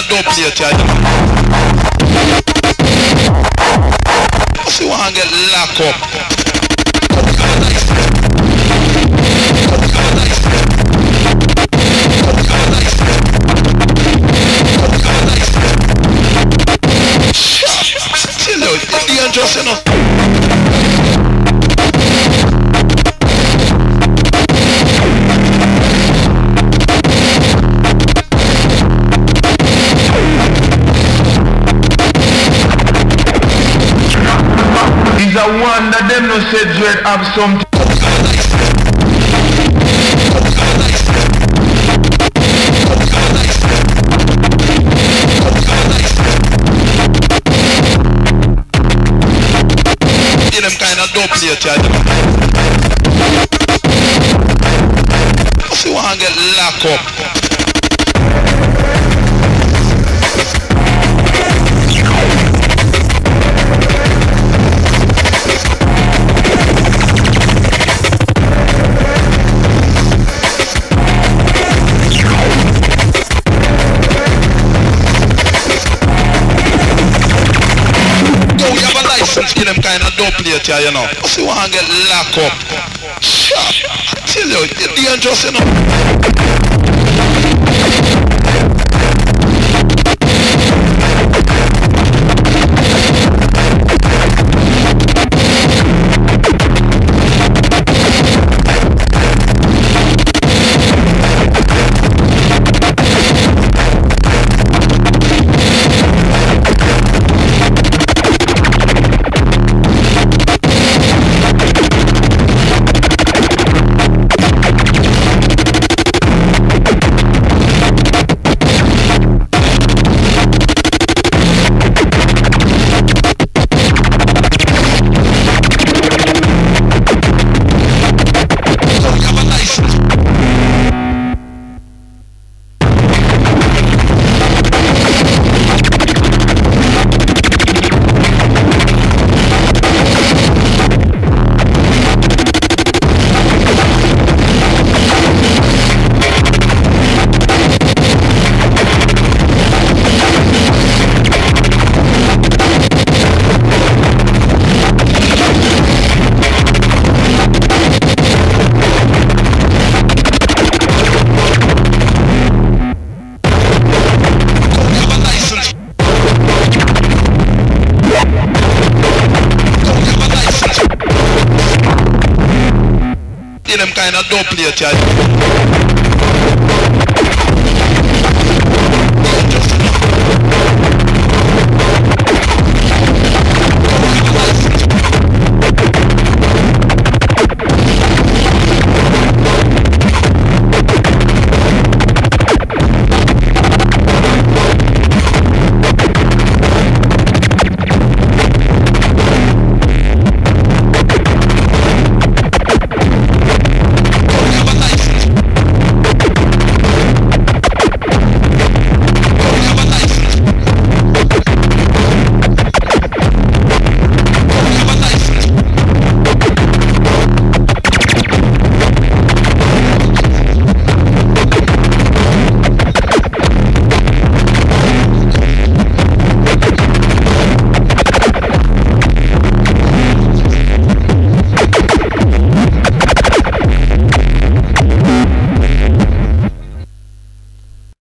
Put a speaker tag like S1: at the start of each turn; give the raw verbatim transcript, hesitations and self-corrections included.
S1: of dope plate, yeah. See one get locked up. Chill out, it's dangerous enough.
S2: It's a wonder them no say Dread have something.
S1: Them kind of dope plate, yeah. See one get locked up. Give them kind of dope plate here, you know. See one get locked up. Shut. Tell you, it's dangerous, you know. Them kind of dope plate, yeah.